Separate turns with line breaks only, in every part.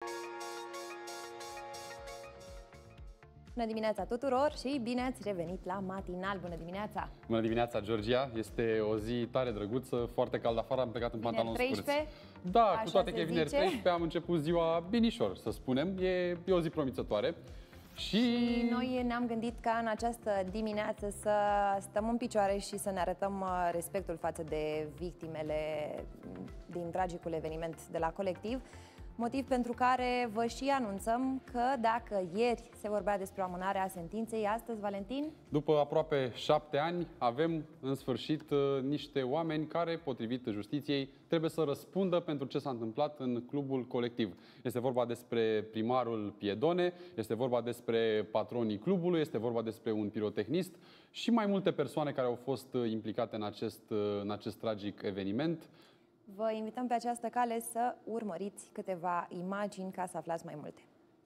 Bună dimineața tuturor și bine ați revenit la Matinal. Bună dimineața!
Bună dimineața, Georgia! Este o zi tare drăguță, foarte cald afară, am plecat în pantaloni scurți.
13?
Da, cu toate că e vineri 13, am început ziua binișor, să spunem. E o zi promițătoare. Și
noi ne-am gândit ca în această dimineață să stăm în picioare și să ne arătăm respectul față de victimele din tragicul eveniment de la Colectiv. Motiv pentru care vă și anunțăm că dacă ieri se vorbea despre amânarea sentinței, astăzi, Valentin?
După aproape 7 ani, avem în sfârșit niște oameni care, potrivit justiției, trebuie să răspundă pentru ce s-a întâmplat în clubul Colectiv. Este vorba despre primarul Piedone, este vorba despre patronii clubului, este vorba despre un pirotehnist și mai multe persoane care au fost implicate în acest tragic eveniment.
Vă invităm pe această cale să urmăriți câteva imagini ca să aflați mai multe.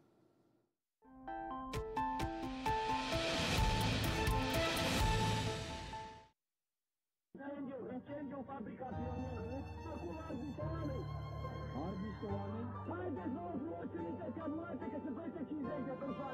Incendiu în fabrica Pionier. Acum arzi niște oameni. Arzi niște oameni? Haideți, vă frumos, trimiteți ambulanțe, că sunt peste 50 de persoane.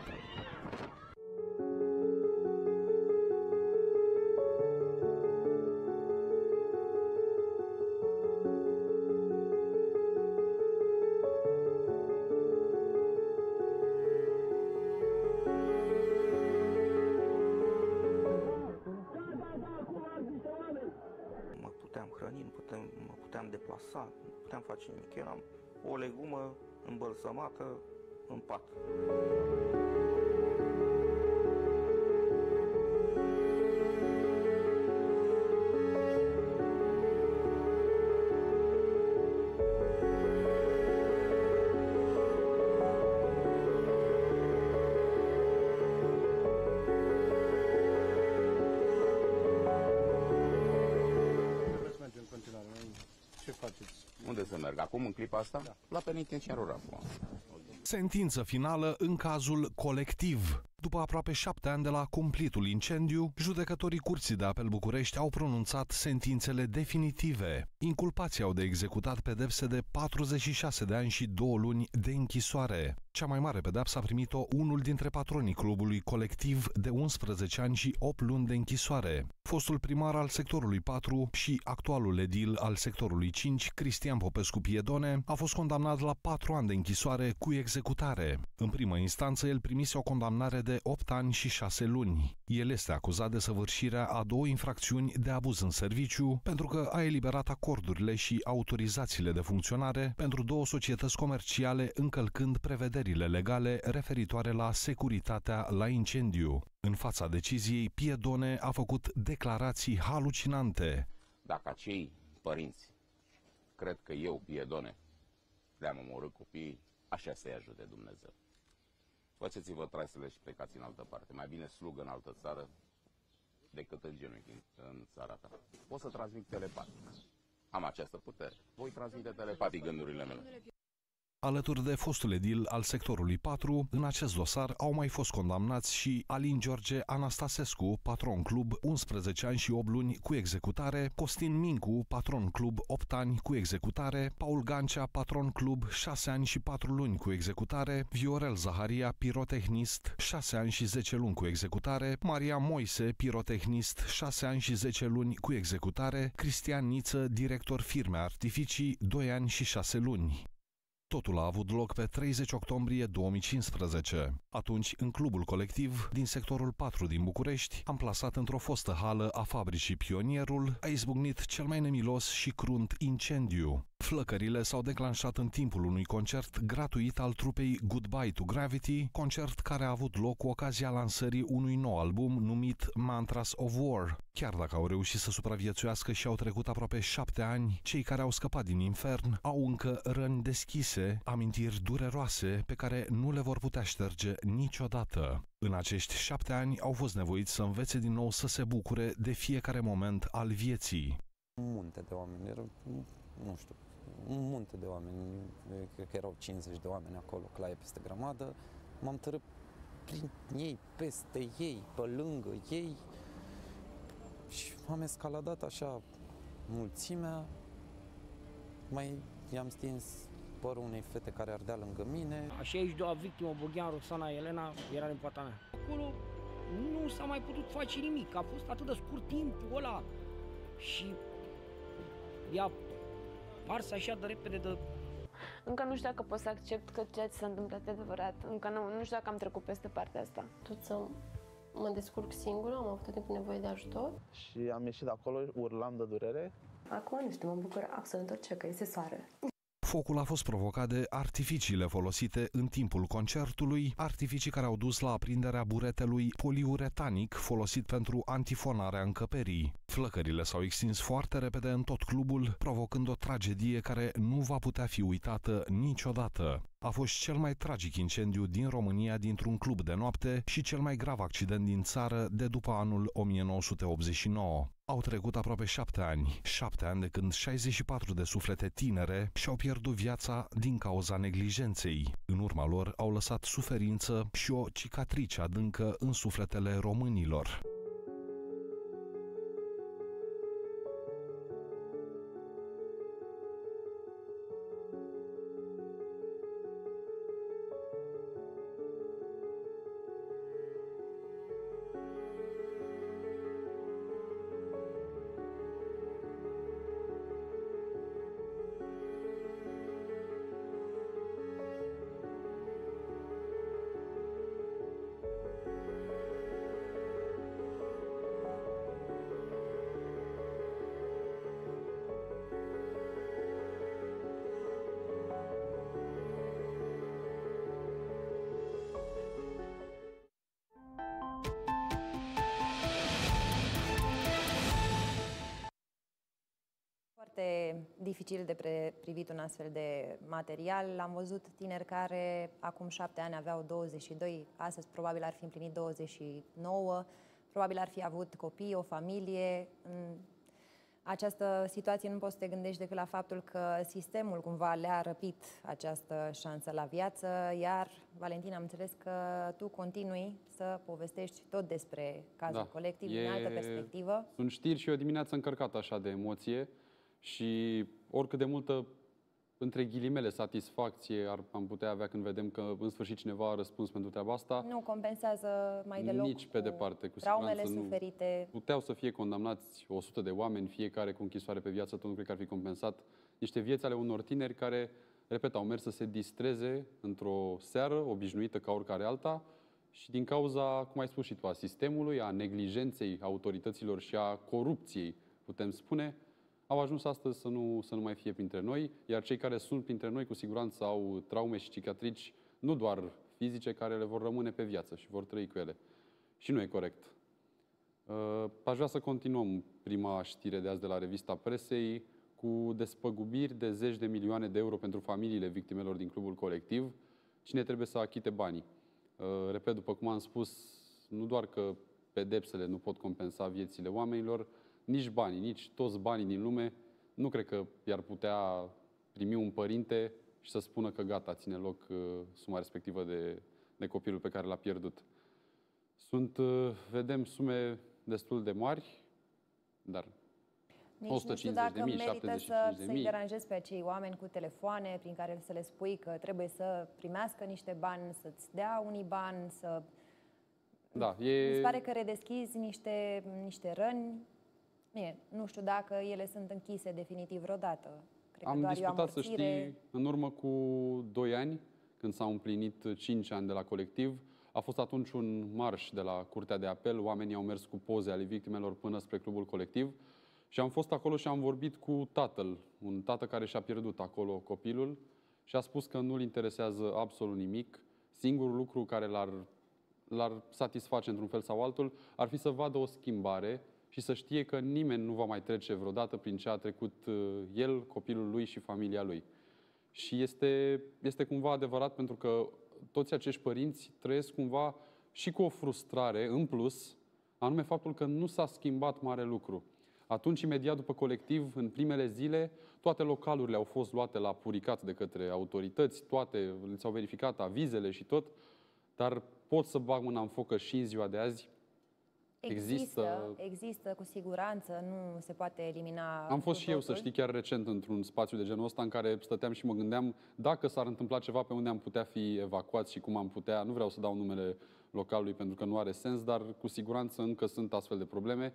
Mă puteam deplasa, nu puteam face nimic. Eram o legumă îmbălsămată în pat.
Ce faceți?
Unde să merg? Acum, în clipa asta? Da. La penitenciarul Rafua.
Sentință finală în cazul Colectiv. După aproape 7 ani de la cumplitul incendiu, judecătorii Curții de Apel București au pronunțat sentințele definitive. Inculpații au de executat pedepse de 46 de ani și 2 luni de închisoare. Cea mai mare pedeapsă a primit-o unul dintre patronii clubului Colectiv de 11 ani și 8 luni de închisoare. Fostul primar al sectorului 4 și actualul edil al sectorului 5, Cristian Popescu Piedone, a fost condamnat la 4 ani de închisoare cu executare. În primă instanță, el primise o condamnare de 8 ani și 6 luni. El este acuzat de săvârșirea a 2 infracțiuni de abuz în serviciu, pentru că a eliberat acordurile și autorizațiile de funcționare pentru 2 societăți comerciale, încălcând prevederile legale referitoare la securitatea la incendiu. În fața deciziei, Piedone a făcut declarații halucinante.
Dacă acei părinți cred că eu, Piedone, le-am omorât copiii, așa să-i ajute Dumnezeu. Faceți-vă traisele și plecați în altă parte. Mai bine slugă în altă țară decât în genunchi în țara ta. Pot să transmit telepatic. Am această putere. Voi transmite telepatic gândurile mele.
Alături de fostul edil al sectorului 4, în acest dosar au mai fost condamnați și Alin George Anastasescu, patron club, 11 ani și 8 luni cu executare, Costin Mincu, patron club, 8 ani cu executare, Paul Gancea, patron club, 6 ani și 4 luni cu executare, Viorel Zaharia, pirotehnist, 6 ani și 10 luni cu executare, Maria Moise, pirotehnist, 6 ani și 10 luni cu executare, Cristian Niță, director firme Artificii, 2 ani și 6 luni. Totul a avut loc pe 30 octombrie 2015. Atunci, în clubul Colectiv din sectorul 4 din București, amplasat într-o fostă hală a fabricii Pionierul, a izbucnit cel mai nemilos și crunt incendiu. Flăcările s-au declanșat în timpul unui concert gratuit al trupei Goodbye to Gravity, concert care a avut loc cu ocazia lansării unui nou album numit Mantras of War. Chiar dacă au reușit să supraviețuiască și au trecut aproape 7 ani, cei care au scăpat din infern au încă răni deschise, amintiri dureroase pe care nu le vor putea șterge niciodată. În acești 7 ani au fost nevoiți să învețe din nou să se bucure de fiecare moment al vieții.
Un munte de oameni, nu știu, un munte de oameni, cred că erau 50 de oameni acolo, claie peste grămadă, m-am tărât prin ei, peste ei, pe lângă ei și am escaladat așa mulțimea, mai i-am stins părul unei fete care ardea lângă mine.
A 62-a victimă, Boghean Roxana Elena, era din poarta mea. Acolo nu s-a mai putut face nimic, a fost atât de scurt timpul ăla și i-a ars așa de repede de...
Încă nu știu dacă pot să accept că ceea ce s-a întâmplat e adevărat. Încă nu știu dacă am trecut peste partea asta. Tot să mă descurc singură, am avut tot timpul nevoie de ajutor.
Și am ieșit de acolo, urlam de durere.
Acum nu știu, mă bucur absolut orice, că este soare.
Focul a fost provocat de artificiile folosite în timpul concertului, artificii care au dus la aprinderea buretelui poliuretanic folosit pentru antifonarea încăperii. Flăcările s-au extins foarte repede în tot clubul, provocând o tragedie care nu va putea fi uitată niciodată. A fost cel mai tragic incendiu din România dintr-un club de noapte și cel mai grav accident din țară de după anul 1989. Au trecut aproape 7 ani, 7 ani de când 64 de suflete tinere și-au pierdut viața din cauza neglijenței. În urma lor au lăsat suferință și o cicatrice adâncă în sufletele românilor.
Foarte dificil de privit un astfel de material. Am văzut tineri care acum 7 ani aveau 22, astăzi probabil ar fi împlinit 29, probabil ar fi avut copii, o familie. În această situație nu poți să te gândești decât la faptul că sistemul cumva le-a răpit această șansă la viață, iar, Valentin, am înțeles că tu continui să povestești tot despre cazul colectiv din altă perspectivă.
Sunt știri și o dimineață încărcată așa de emoție. Și oricât de multă, între ghilimele, satisfacție am putea avea când vedem că în sfârșit cineva a răspuns pentru treaba asta.
Nu compensează mai deloc
nici pe departe, cu
traumele
siguranță
suferite.
Puteau să fie condamnați 100 de oameni, fiecare cu închisoare pe viață, tot nu cred că ar fi compensat niște vieți ale unor tineri care, repet, au mers să se distreze într-o seară obișnuită ca oricare alta și din cauza, cum ai spus și tu, a sistemului, a neglijenței autorităților și a corupției, putem spune, au ajuns astăzi să nu mai fie printre noi, iar cei care sunt printre noi cu siguranță au traume și cicatrici, nu doar fizice, care le vor rămâne pe viață și vor trăi cu ele. Și nu e corect. Aș vrea să continuăm prima știre de azi de la Revista Presei cu despăgubiri de 10 de milioane de euro pentru familiile victimelor din clubul colectiv. Cine trebuie să achite banii? Repet, după cum am spus, nu doar că pedepsele nu pot compensa viețile oamenilor, nici banii, nici toți banii din lume, nu cred că i-ar putea primi un părinte și să spună că gata, ține loc suma respectivă de copilul pe care l-a pierdut. Vedem sume destul de mari, dar
nici
150.000,
nu știu dacă merită să-i
75.000.
deranjezi pe acei oameni cu telefoane prin care să le spui că trebuie să primească niște bani, să-ți dea unii bani, să...
Da,
Mi se pare că redeschizi niște răni. Nu știu dacă ele sunt închise definitiv vreodată. Cred că
am
doar
discutat, să știi, în urmă cu 2 ani, când s-au împlinit 5 ani de la colectiv. A fost atunci un marș de la Curtea de Apel. Oamenii au mers cu poze ale victimelor până spre clubul colectiv. Și am fost acolo și am vorbit cu tatăl, un tată care și-a pierdut acolo copilul și a spus că nu-l interesează absolut nimic. Singurul lucru care l-ar satisface într-un fel sau altul ar fi să vadă o schimbare și să știe că nimeni nu va mai trece vreodată prin ce a trecut el, copilul lui și familia lui. Și este cumva adevărat, pentru că toți acești părinți trăiesc cumva și cu o frustrare în plus, anume faptul că nu s-a schimbat mare lucru. Atunci, imediat după colectiv, în primele zile, toate localurile au fost luate la puricat de către autorități, toate s-au verificat avizele și tot, dar pot să bag mâna în focă și în ziua de azi,
Există, cu siguranță, nu se poate elimina.
Am fost și eu, să știi, chiar recent într-un spațiu de genul ăsta în care stăteam și mă gândeam dacă s-ar întâmpla ceva, pe unde am putea fi evacuați și cum am putea, nu vreau să dau numele localului pentru că nu are sens, dar cu siguranță încă sunt astfel de probleme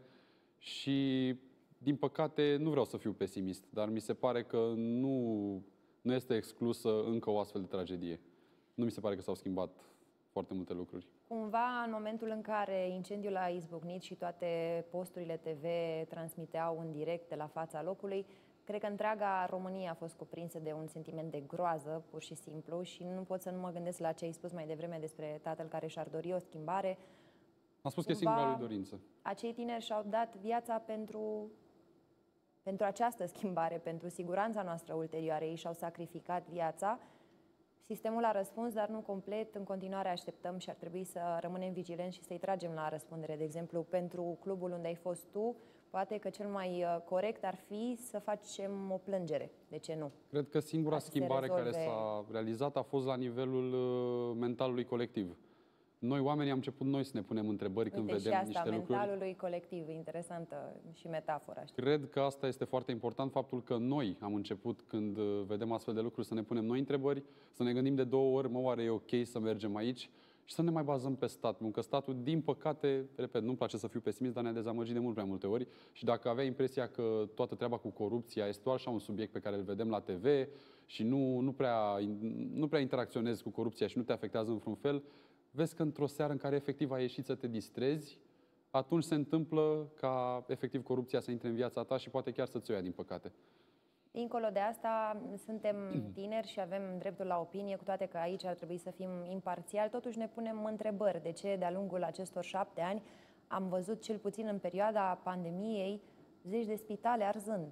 și, din păcate, nu vreau să fiu pesimist, dar mi se pare că nu este exclusă încă o astfel de tragedie. Nu mi se pare că s-au schimbat foarte multe lucruri.
Cumva, în momentul în care incendiul a izbucnit și toate posturile TV transmiteau în direct de la fața locului, cred că întreaga România a fost cuprinsă de un sentiment de groază, pur și simplu, și nu pot să nu mă gândesc la ce ai spus mai devreme despre tatăl care și-ar dori o schimbare.
A spus că e singura lui dorință.
Acei tineri și-au dat viața pentru această schimbare, pentru siguranța noastră ulterioară. Ei și-au sacrificat viața. Sistemul a răspuns, dar nu complet. În continuare așteptăm și ar trebui să rămânem vigilenți și să-i tragem la răspundere. De exemplu, pentru clubul unde ai fost tu, poate că cel mai corect ar fi să facem o plângere. De ce nu?
Cred că singura schimbare care s-a realizat a fost la nivelul mentalului colectiv. Noi, oamenii, am început noi să ne punem întrebări când vedem
și asta,
niște lucruri.
mentalului colectiv, interesantă și metafora. Știu.
Cred că asta este foarte important, faptul că noi am început, când vedem astfel de lucruri, să ne punem noi întrebări, să ne gândim de 2 ori, oare e ok să mergem aici și să ne mai bazăm pe stat. Pentru că statul, din păcate, repet, nu-mi place să fiu pesimist, dar ne-a dezamăgit de mult prea multe ori și dacă avea impresia că toată treaba cu corupția este doar așa un subiect pe care îl vedem la TV și nu prea interacționezi cu corupția și nu te afectează în vreun fel, vezi că într-o seară în care efectiv ai ieșit să te distrezi, atunci se întâmplă ca efectiv corupția să intre în viața ta și poate chiar să-ți o ia, din păcate.
Dincolo de asta, suntem tineri și avem dreptul la opinie, cu toate că aici ar trebui să fim imparțiali. Totuși ne punem întrebări de ce de-a lungul acestor 7 ani am văzut, cel puțin în perioada pandemiei, zeci de spitale arzând.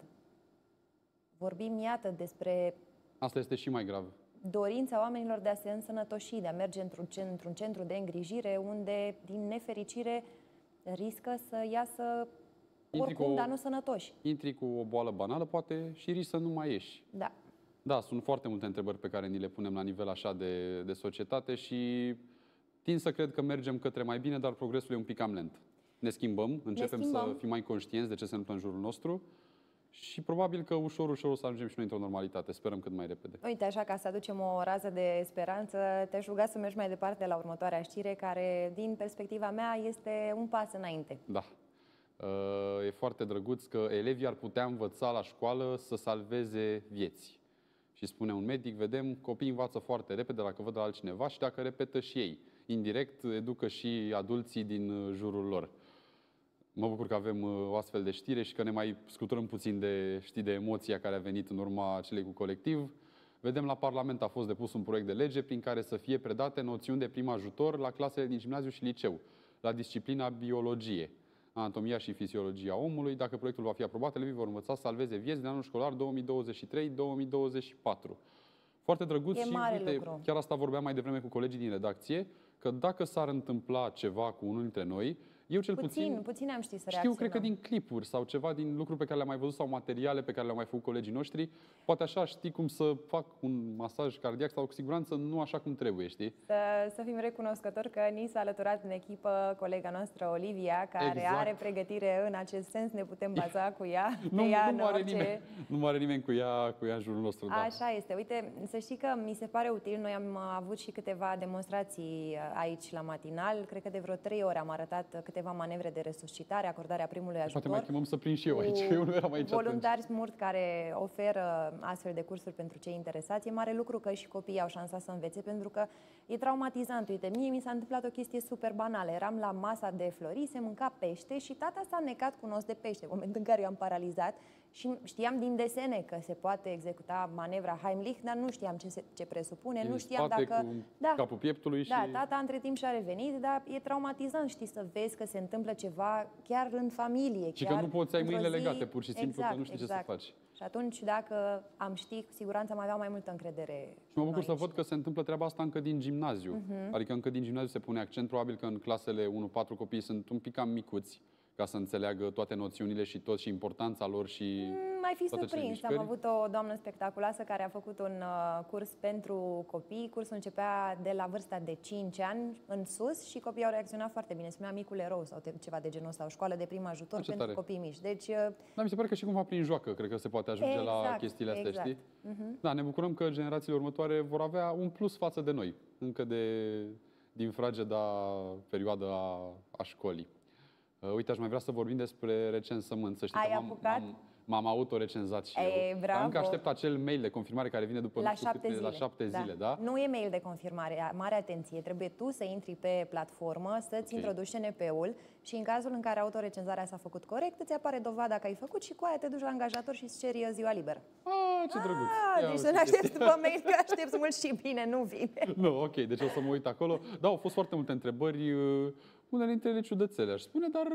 Vorbim, iată, despre...
Asta este și mai grav.
Dorința oamenilor de a se însănătoși, de a merge într-un centru de îngrijire unde, din nefericire, riscă să iasă oricum, dar nu sănătoși.
Intri cu o boală banală, poate și risci să nu mai ieși.
Da.
Da, sunt foarte multe întrebări pe care ni le punem la nivel așa de societate și tind să cred că mergem către mai bine, dar progresul e un pic cam lent. Ne schimbăm, începem să fim mai conștienți de ce se întâmplă în jurul nostru. Și probabil că ușor, ușor o să ajungem și noi într-o normalitate. Sperăm cât mai repede.
Uite, așa, ca să aducem o rază de speranță, te-aș ruga să mergi mai departe la următoarea știre, care, din perspectiva mea, este un pas înainte.
Da. E foarte drăguț că elevii ar putea învăța la școală să salveze vieți. Și spune un medic, vedem, copiii învață foarte repede dacă văd la altcineva și dacă repetă și ei. Indirect, educă și adulții din jurul lor. Mă bucur că avem o astfel de știre și că ne mai scuturăm puțin de emoția care a venit în urma celei cu colectiv. Vedem, la Parlament a fost depus un proiect de lege prin care să fie predate noțiuni de prim ajutor la clasele din gimnaziu și liceu, la disciplina biologie, anatomia și fiziologia omului. Dacă proiectul va fi aprobat, elevii vor învăța să salveze vieți din anul școlar 2023-2024. Foarte drăguț și, uite, chiar asta vorbeam mai devreme cu colegii din redacție, că dacă s-ar întâmpla ceva cu unul dintre noi, eu cel
puțin am ști să reacționăm.
Cred că din clipuri sau ceva din lucruri pe care le-am mai văzut sau materiale pe care le-au mai făcut colegii noștri, poate așa știi cum să fac un masaj cardiac sau cu siguranță nu așa cum trebuie, știi?
Să fim recunoscători că ni s-a alăturat în echipă colega noastră Olivia, care are pregătire în acest sens, ne putem baza cu ea.
Nu are nimeni cu ea în jurul nostru. Da.
Așa este. Uite, să știi că mi se pare util, noi am avut și câteva demonstrații aici la matinal, cred că de vreo 3 ore am arătat câteva manevre de resuscitare, acordarea primului ajutor.
Poate mai chemăm să prind și eu aici, eu nu eram aici
voluntari smurt care oferă astfel de cursuri pentru cei interesați. E mare lucru că și copiii au șansa să învețe, pentru că e traumatizant. Uite, mie mi s-a întâmplat o chestie super banală. Eram la masa de Flori, se mânca pește și tata s-a necat cu un os de pește, în momentul în care eu am paralizat și știam din desene că se poate executa manevra Heimlich, dar nu știam ce presupune, nu știam dacă...
capul pieptului și...
Da, tata între timp și-a revenit, dar e traumatizant, știi, să vezi că se întâmplă ceva chiar în familie.
Și că nu poți ai mâinile legate, pur și simplu, că nu știi ce să faci.
Și atunci, dacă am ști, cu siguranță am avea mai multă încredere.
Și mă bucur să văd că se întâmplă treaba asta încă din gimnaziu. Adică încă din gimnaziu se pune accent, probabil că în clasele 1-4 copiii sunt un pic cam micuți, ca să înțeleagă toate noțiunile și tot și importanța lor și
Mai fi
toate cele
surprins. Am
mișcări?
avut o doamnă spectaculoasă care a făcut un curs pentru copii. Cursul începea de la vârsta de 5 ani în sus și copiii au reacționat foarte bine. Se numea Micul Erou sau ceva de genul ăsta, o școală de prim ajutor
Ce
pentru
tare.
copii mici. Deci,
Da, mi se pare că și cumva prin joacă, cred că se poate ajunge la
Exact,
chestiile astea,
exact.
știi? Da, ne bucurăm că generațiile următoare vor avea un plus față de noi, încă din frageda perioadă a școlii. Uite, aș mai vrea să vorbim despre recensământ. Să știi
Ai
că
apucat?
m-am autorecenzat și eu. Dar
Bravo.
încă aștept acel mail de confirmare care vine după
la
nu știu
7
câte,
zile.
la 7 zile, da?
Nu e mail de confirmare, mare atenție. Trebuie tu să intri pe platformă, să-ți introduci CNP-ul și în cazul în care autorecenzarea s-a făcut corect, îți apare dovada că ai făcut și cu aia te duci la angajator și îți ceri ziua liberă.
Ce drăguț! Ia
Deci
uite
să ne
ce
aștepți după mail, că aștepți mult și bine, nu vine.
Nu, ok, deci o să mă uit acolo. Da, au fost foarte multe întrebări, unele dintre ele ciudățele, aș spune, dar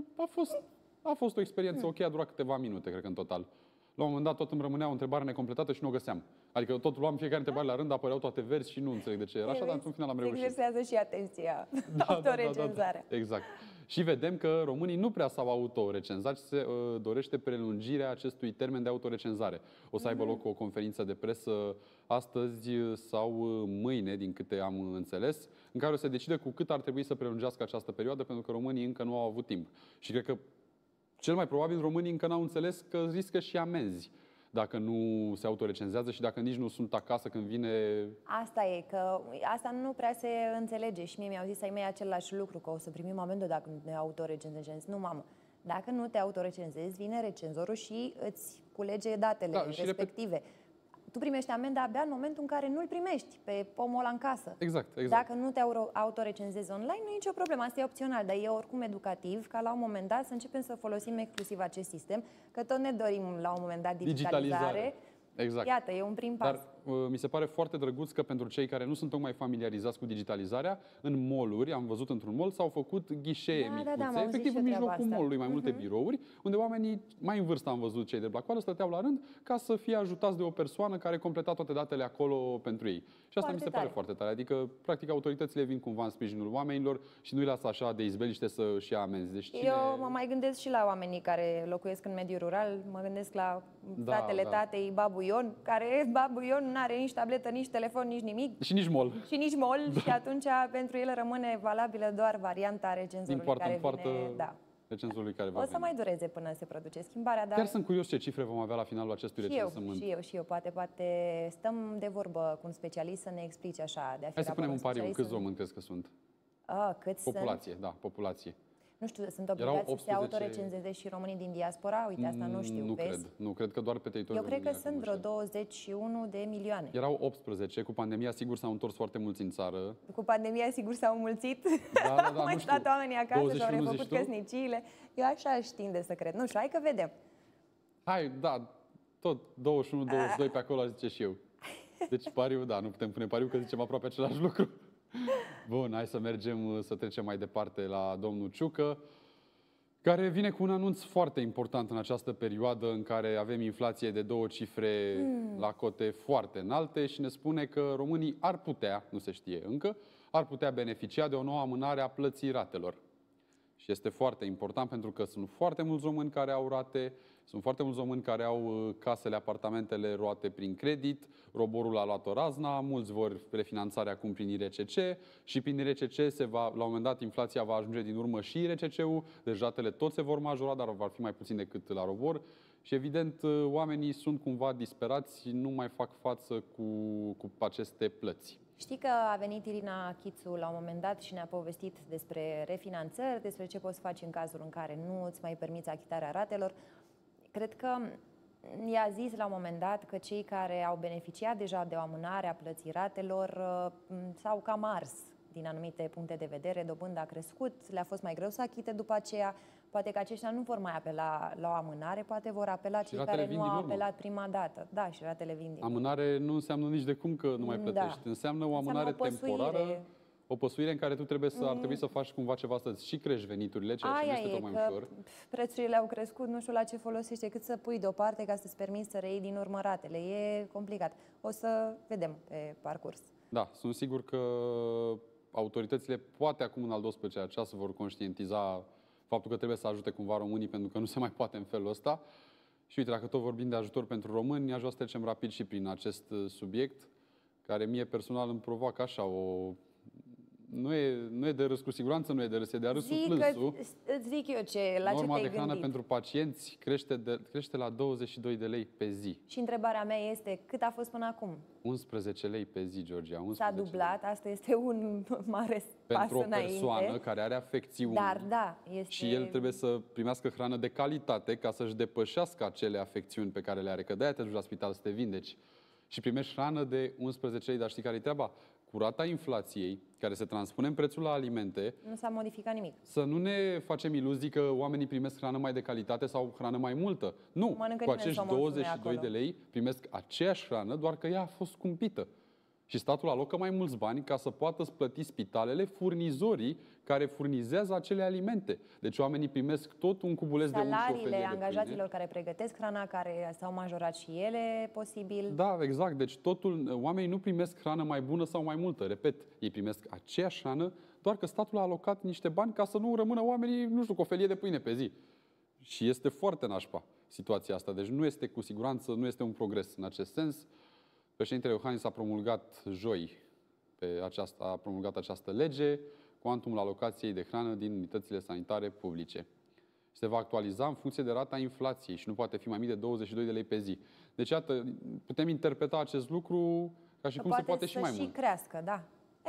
a fost o experiență ok, a durat câteva minute, cred că în total. La un moment dat tot îmi rămânea o întrebare necompletată și nu o găseam. Adică tot luam fiecare întrebare la rând, apăreau toate verzi și nu înțeleg de ce era așa, dar într-un final am reușit.
Exersează și atenția,
Da.
autorecenzarea.
Exact. Și vedem că românii nu prea s-au autorecenzat, se dorește prelungirea acestui termen de autorecenzare. O să aibă loc o conferință de presă astăzi sau mâine, din câte am înțeles, în care o se decide cu cât ar trebui să prelungească această perioadă, pentru că românii încă nu au avut timp. Și cred că cel mai probabil românii încă n-au înțeles că riscă și amenzi dacă nu se autorecenzează și dacă nici nu sunt acasă când vine...
Asta e, că asta nu prea se înțelege și mie mi-au zis ai mei același lucru, că o să primim amendă dacă nu ne autorecenzezi. Nu, mamă, dacă nu te autorecenzezi, vine recenzorul și îți culege datele respective. Tu primești amenda abia în momentul în care nu-l primești pe pomul ăla în casă.
Exact.
Dacă nu te autorecenzezi online, nu e nicio problemă, asta e opțional, dar e oricum educativ ca la un moment dat să începem să folosim exclusiv acest sistem, că tot ne dorim la un moment dat digitalizare.
Exact.
Iată, e un prim pas.
Dar mi se pare foarte drăguț că pentru cei care nu sunt tocmai familiarizați cu digitalizarea, în mall-uri, am văzut într-un mall, s-au făcut ghișee micuțe, efectiv în mijlocul mall-ului, mai multe birouri, unde oamenii, mai în vârstă am văzut cei de blacoară, stăteau la rând ca să fie ajutați de o persoană care completa toate datele acolo pentru ei. Și asta mi se pare foarte tare. Adică, practic, autoritățile vin cumva în sprijinul oamenilor și nu-i lasă așa de izbeliște să-și ia amenzi. Deci
Eu mă mai gândesc și la oamenii care locuiesc în mediul rural, mă gândesc la fratele tatei Babu Ion, care Babu Ion nu are nici tabletă, nici telefon, nici nimic.
Și nici mall.
Și nici mall. Și atunci pentru el rămâne valabilă doar varianta recenzorului care vine. Da.
Recenzorului care va
O să mai dureze până se produce schimbarea, dar...
Chiar sunt curios ce cifre vom avea la finalul acestui recensământ.
Și eu. Poate stăm de vorbă cu un specialist să ne explice așa.
Hai să punem un pariu. Câți români crezi că sunt? Populație, da, populație.
Nu știu, sunt obligați să se autorecenzeze și românii din diaspora? Uite, asta nu știu, vezi?
Nu cred că doar pe teritoriul
României. Eu cred că sunt vreo 21 de milioane.
Erau 18, cu pandemia sigur s-au întors foarte mulți în țară.
Cu pandemia sigur s-au mulțit,
da,
au mai stat oamenii acasă, și-au refăcut căsniciile. Eu așa aș tinde să cred. Nu știu, hai că vedem.
Hai, da, tot 21-22 pe acolo, aș zice și eu. Deci pariu, da, nu putem pune pariu că zicem aproape același lucru. Bun, hai să mergem, să trecem mai departe la domnul Ciucă, care vine cu un anunț foarte important în această perioadă în care avem inflație de 2 cifre la cote foarte înalte și ne spune că românii ar putea, nu se știe încă, ar putea beneficia de o nouă amânare a plății ratelor. Și este foarte important pentru că sunt foarte mulți români care au rate, sunt foarte mulți români care au casele, apartamentele roate prin credit, roborul a luat o razna, mulți vor refinanțare acum prin IRCC și prin IRCC la un moment dat inflația va ajunge din urmă și IRCC-ul, deci ratele tot se vor majora, dar va fi mai puțin decât la robor. Și evident, oamenii sunt cumva disperați, nu mai fac față cu aceste plăți.
Știi că a venit Irina Chițu la un moment dat și ne-a povestit despre refinanțări, despre ce poți face în cazul în care nu îți mai permiți achitarea ratelor. Cred că i-a zis la un moment dat că cei care au beneficiat deja de o amânare a plății ratelor s-au cam ars din anumite puncte de vedere, dobânda a crescut, le-a fost mai greu să achite după aceea. Poate că aceștia nu vor mai apela la o amânare, poate vor apela cei care nu au apelat prima dată. Da, și ratele vin din
amânare nu înseamnă nici de cum că nu mai plătești. Da. Înseamnă o amânare temporară, o păsuire în care tu ar trebui să faci cumva ceva să și crești veniturile, ceea ce nu este tot mai ușor.
Prețurile au crescut, nu știu la ce folosește, cât să pui deoparte ca să-ți permiți să reiei din urmă ratele. E complicat. O să vedem pe parcurs.
Da, sunt sigur că autoritățile poate acum în al 12-lea ceas vor conștientiza faptul că trebuie să ajute cumva românii, pentru că nu se mai poate în felul ăsta. Și uite, dacă tot vorbim de ajutor pentru români, aș vrea să trecem rapid și prin acest subiect, care mie personal îmi provoacă așa o... Nu e de râs, cu siguranță nu e de râs, e de râsul plânsul.
Îți zic eu la ce
Norma
te-ai
de hrană
gândit.
pentru pacienți crește la 22 de lei pe zi.
Și întrebarea mea este, cât a fost până acum?
11 lei pe zi, Georgia. 11
S-a dublat, asta este un mare pas
pentru o
înainte.
persoană care are afecțiuni.
Dar da, este...
Și el trebuie să primească hrană de calitate ca să-și depășească acele afecțiuni pe care le are. Că de-aia te duci la spital să te vindeci. Și primești hrană de 11 lei, dar știi care-i treaba? Cu rata inflației, care se transpune în prețul la alimente,
Nu s-a modificat nimic.
să nu ne facem iluzii că oamenii primesc hrană mai de calitate sau hrană mai multă. Nu,
Mănâncă
cu
nimeni
acești
somon
22 de
acolo.
lei primesc aceeași hrană, doar că ea a fost scumpită. Și statul alocă mai mulți bani ca să poată plăti spitalele, furnizorii care furnizează acele alimente. Deci oamenii primesc tot un cubuleț de unt și o felie
Salariile
de
angajaților
pâine.
care pregătesc hrana, care s-au majorat și ele, posibil.
Da, exact. Deci oamenii nu primesc hrană mai bună sau mai multă. Repet, ei primesc aceeași hrană, doar că statul a alocat niște bani ca să nu rămână oamenii, nu știu, cu o felie de pâine pe zi. Și este foarte nașpa situația asta. Deci nu este cu siguranță, nu este un progres în acest sens. Președintele Iohannis a promulgat joi a promulgat această lege, cuantumul alocației de hrană din unitățile sanitare publice. Se va actualiza în funcție de rata inflației și nu poate fi mai mic de 22 de lei pe zi. Deci, iată, putem interpreta acest lucru ca și cum se poate și mai
și
mult.
crească, da.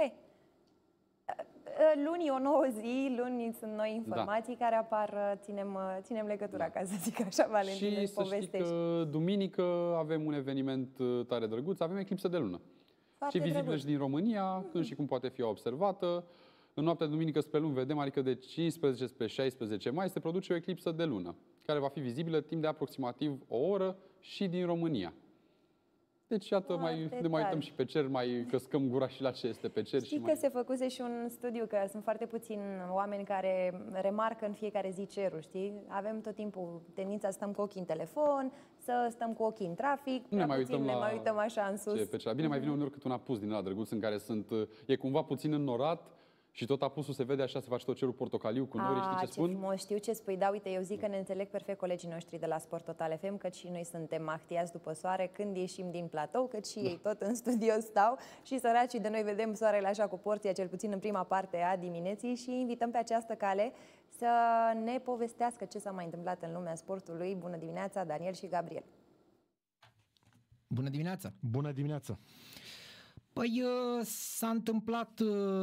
Luni e o nouă zi, luni sunt noi informații care apar, ținem legătura, ca să zic așa, Valentin,
Și
îți
să știi
povestești.
că duminică avem un eveniment tare drăguț, avem eclipsă de lună.
Foarte
Și vizibile
drăguț.
și din România, când și cum poate fi observată. În noaptea de duminică spre luni vedem, adică de 15 spre 16 mai, se produce o eclipsă de lună, care va fi vizibilă timp de aproximativ o oră și din România. Deci, iată, ne mai uităm și pe cer, mai căscăm gura și la ce este pe cer.
Știi
și
că se făcuse și un studiu, că sunt foarte puțini oameni care remarcă în fiecare zi cerul, știi? Avem tot timpul tendința să stăm cu ochii în telefon, să stăm cu ochii în trafic,
Nu ne mai uităm
ne mai uităm așa în sus.
ce e pe cer. Bine, mai vine uneori cât un apus din ăla drăguț în care e cumva puțin înnorat și tot apusul se vede așa, se face tot cerul portocaliu cu nori, știi ce spun?
Frumos, știu ce spui. Da, uite, eu zic că ne înțeleg perfect colegii noștri de la Sport Total FM, că și noi suntem ahtiați după soare când ieșim din platou, că și ei tot în studio stau și săracii de noi vedem soarele așa cu porția, cel puțin în prima parte a dimineții, și invităm pe această cale să ne povestească ce s-a mai întâmplat în lumea sportului. Bună dimineața, Daniel și Gabriel!
Bună dimineața!
Bună dimineața!
Păi s-a întâmplat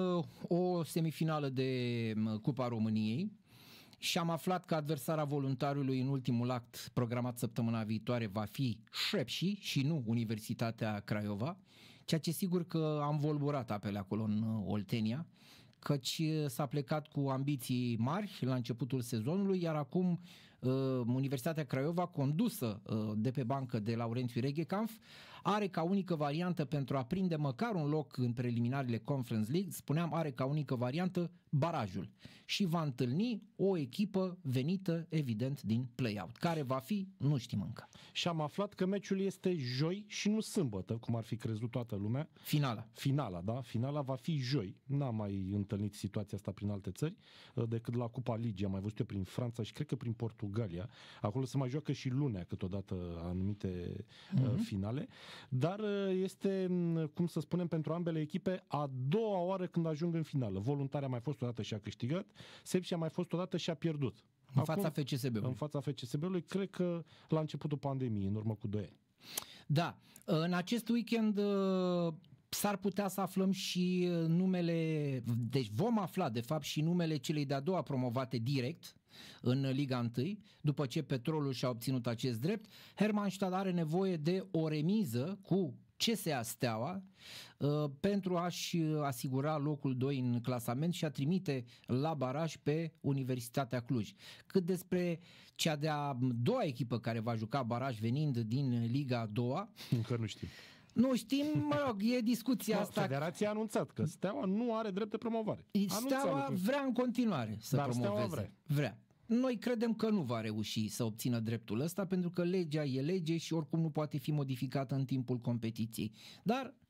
o semifinală de Cupa României și am aflat că adversara voluntariului în ultimul act programat săptămâna viitoare va fi Șepși și nu Universitatea Craiova, ceea ce sigur că am volburat apele acolo în Oltenia, căci s-a plecat cu ambiții mari la începutul sezonului, iar acum Universitatea Craiova, condusă de pe bancă de Laurențiu Reghecampf, are ca unică variantă pentru a prinde măcar un loc în preliminarele Conference League, spuneam, are ca unică variantă barajul și va întâlni o echipă venită evident din play-out. Care va fi, nu știm încă.
Și am aflat că meciul este joi și nu sâmbătă, cum ar fi crezut toată lumea. Finala, da? Finala va fi joi. N-am mai întâlnit situația asta prin alte țări, decât la Cupa Ligii. Am mai văzut-o prin Franța și cred că prin Portugalia. Acolo se mai joacă și lunea câteodată anumite finale. Dar este, cum să spunem, pentru ambele echipe a doua oară când ajung în finală. Voluntarea a mai fost odată și a câștigat, Sepsi a mai fost odată și a pierdut.
În fața FCSB-ului.
În fața FCSB-ului, cred că la începutul pandemiei, în urmă cu 2 ani.
Da, în acest weekend s-ar putea să aflăm și numele, deci vom afla de fapt și numele celei de-a doua promovate direct în Liga 1, după ce Petrolul și-a obținut acest drept. Hermannstadt are nevoie de o remiză cu CSA Steaua pentru a-și asigura locul 2 în clasament și a trimite la baraj pe Universitatea Cluj. Cât despre cea de-a doua echipă care va juca baraj venind din Liga a doua,
încă nu știm.
Nu știm, mă rog, e discuția asta.
Federația a anunțat că Steaua nu are drept de promovare.
Steaua vrea în continuare să promoveze. Vrea. Noi credem că nu va reuși să obțină dreptul ăsta, pentru că legea e lege și oricum nu poate fi modificată în timpul competiției. Dar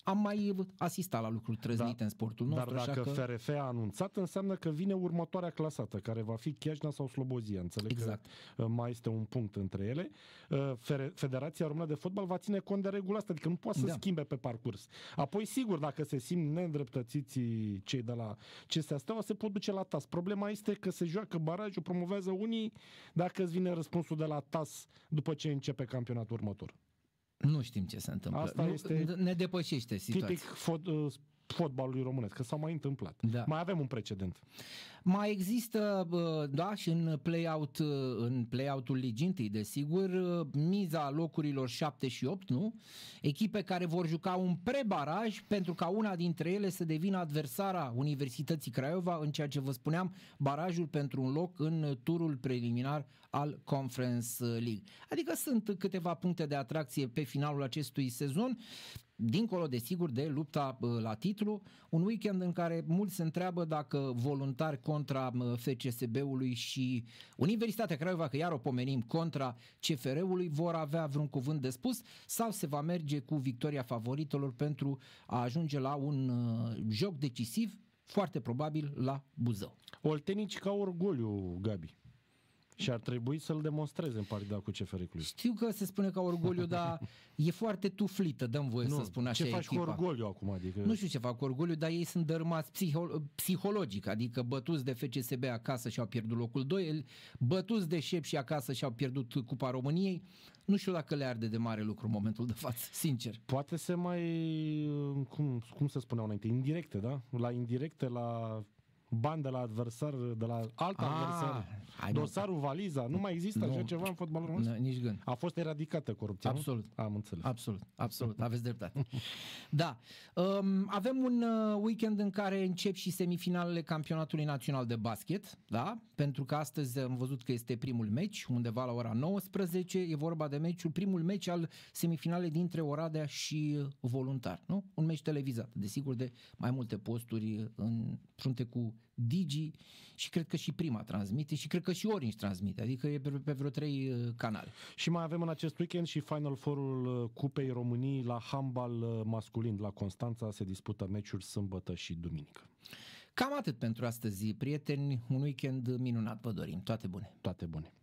am mai asistat la lucruri trăznite în sportul nostru.
Dar dacă
așa
FRF a anunțat, înseamnă că vine următoarea clasată, care va fi Chiajna sau Slobozia. Înțeleg că mai este un punct între ele. Federația Română de Fotbal va ține cont de regula asta, adică nu poate să schimbe pe parcurs. Apoi, sigur, dacă se simt neîndreptățiți cei de la CSA Steaua, se pot duce la TAS. Problema este că se joacă barajul, promovează unii, dacă îți vine răspunsul de la TAS după ce începe campionatul următor.
Nu știm ce se întâmplă.
Asta este
ne depășește situația.
Tipic fotbalului românesc, că s-a mai întâmplat.
Da.
Mai avem un precedent.
Mai există, și în play-out-ul Ligii 1, desigur, miza locurilor 7 și 8, nu? Echipe care vor juca un prebaraj pentru ca una dintre ele să devină adversara Universității Craiova în ceea ce vă spuneam, barajul pentru un loc în turul preliminar al Conference League. Adică sunt câteva puncte de atracție pe finalul acestui sezon, dincolo, desigur, de lupta la titlu, un weekend în care mulți se întreabă dacă voluntari contra FCSB-ului și Universitatea Craiova, că iar o pomenim, contra CFR-ului, vor avea vreun cuvânt de spus sau se va merge cu victoria favoritelor pentru a ajunge la un joc decisiv, foarte probabil la Buzău.
Oltenici ca orgoliu, Gabi. Și ar trebui să-l demonstreze în partida cu CFR Cluj.
Știu că se spune ca orgoliu, dar e foarte tuflită, dăm voie să spun așa.
Ce faci
echipa.
cu orgoliu acum? Adică...
Nu știu ce fac cu orgoliu, dar ei sunt dărâmați psihologic, adică bătuți de FCSB acasă și au pierdut locul 2, bătuți de Șep și acasă și au pierdut Cupa României. Nu știu dacă le arde de mare lucru în momentul de față, sincer.
Poate se mai, cum se spunea înainte, indirecte, da? La indirecte, la bani de la adversar, de la alt adversar. Dosarul Valiza, nu mai există așa ceva în fotbalul românesc?
Nici gând.
A fost eradicată corupția,
Absolut.
Nu? Am înțeles.
Absolut, aveți dreptate. Da. Avem un weekend în care încep și semifinalele campionatului național de basket, da? Pentru că astăzi am văzut că este primul meci, undeva la ora 19, e vorba de primul meci al semifinalei dintre Oradea și Voluntar, nu? Un meci televizat, desigur, de mai multe posturi în frunte cu Digi și cred că și Prima transmite și cred că și Orange transmite, adică e pe vreo 3 canale.
Și mai avem în acest weekend și Final Four-ul Cupei României la handbal masculin. La Constanța se dispută meciuri sâmbătă și duminică.
Cam atât pentru astăzi, prieteni, un weekend minunat vă dorim, toate bune.
Toate bune.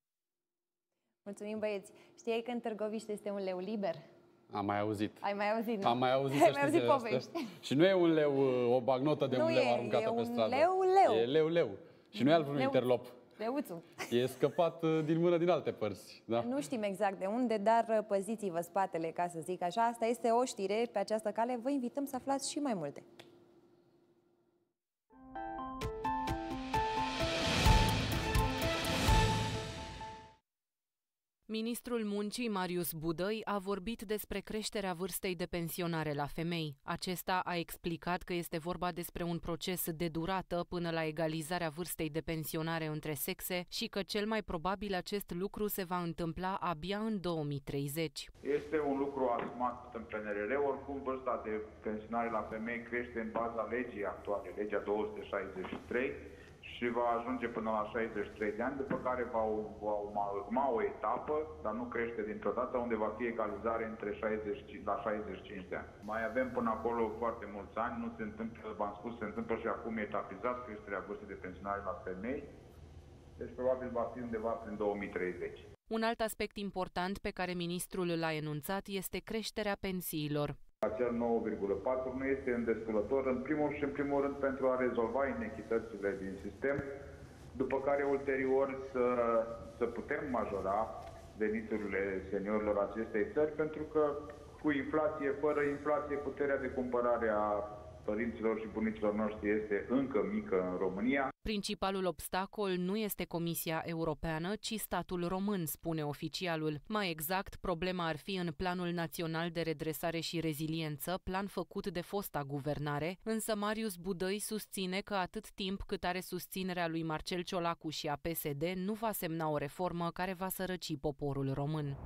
Mulțumim, băieți. Știai că în Târgoviște este un leu liber?
Am mai auzit.
Ai mai auzit, nu?
Am mai auzit,
ai mai auzit povești.
Și nu e un leu, o bagnotă de un leu aruncată pe stradă.
E
leu. Și nu e al vreun interlop.
Leuțul.
E scăpat din mână din alte părți. Da?
Nu știm exact de unde, dar păziți-vă spatele, ca să zic așa. Asta este o știre pe această cale. Vă invităm să aflați și mai multe.
Ministrul Muncii, Marius Budăi, a vorbit despre creșterea vârstei de pensionare la femei. Acesta a explicat că este vorba despre un proces de durată până la egalizarea vârstei de pensionare între sexe și că cel mai probabil acest lucru se va întâmpla abia în 2030.
Este un lucru asumat în PNRR, oricum vârsta de pensionare la femei crește în baza legii actuale, legea 263, și va ajunge până la 63 de ani, după care va urma o etapă, dar nu crește dintr-o dată, unde va fi egalizare între 60 la 65 de ani. Mai avem până acolo foarte mulți ani, nu se întâmplă, v-am spus, se întâmplă și acum etapizat creșterea vârstei de pensionare la femei, deci probabil va fi undeva prin 2030.
Un alt aspect important pe care ministrul l-a enunțat este creșterea pensiilor.
Acel 9,4 nu este îndestulător, în primul rând pentru a rezolva inechitățile din sistem, după care ulterior să putem majora veniturile seniorilor acestei țări, pentru că cu inflație, fără inflație, puterea de cumpărare a părinților și bunicilor noștri este încă mică în România.
Principalul obstacol nu este Comisia Europeană, ci statul român, spune oficialul. Mai exact, problema ar fi în Planul Național de Redresare și Reziliență, plan făcut de fosta guvernare, însă Marius Budăi susține că atât timp cât are susținerea lui Marcel Ciolacu și a PSD, nu va semna o reformă care va sărăci poporul român.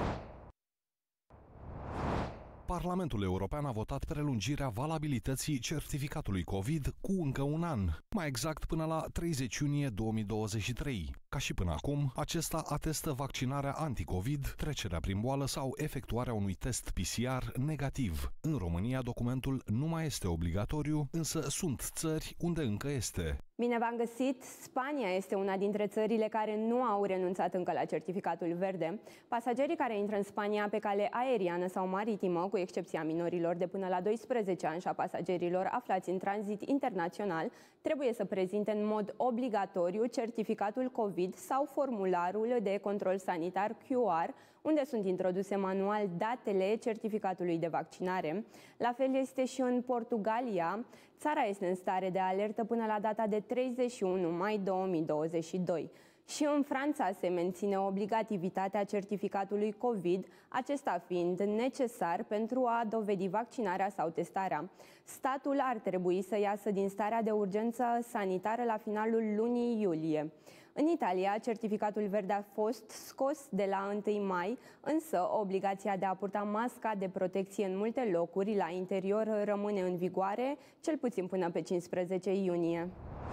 Parlamentul European a votat prelungirea valabilității certificatului COVID cu încă un an, mai exact până la 30 iunie 2023. Ca și până acum, acesta atestă vaccinarea anticovid, trecerea prin boală sau efectuarea unui test PCR negativ. În România, documentul nu mai este obligatoriu, însă sunt țări unde încă este.
Bine v-am găsit! Spania este una dintre țările care nu au renunțat încă la certificatul verde. Pasagerii care intră în Spania pe cale aeriană sau maritimă, cu excepția minorilor de până la 12 ani și a pasagerilor aflați în tranzit internațional, trebuie să prezinte în mod obligatoriu certificatul COVID sau formularul de control sanitar QR, unde sunt introduse manual datele certificatului de vaccinare. La fel este și în Portugalia. Țara este în stare de alertă până la data de 31 mai 2022. Și în Franța se menține obligativitatea certificatului COVID, acesta fiind necesar pentru a dovedi vaccinarea sau testarea. Statul ar trebui să iasă din starea de urgență sanitară la finalul lunii iulie. În Italia, certificatul verde a fost scos de la 1 mai, însă obligația de a purta masca de protecție în multe locuri la interior rămâne în vigoare, cel puțin până pe 15 iunie.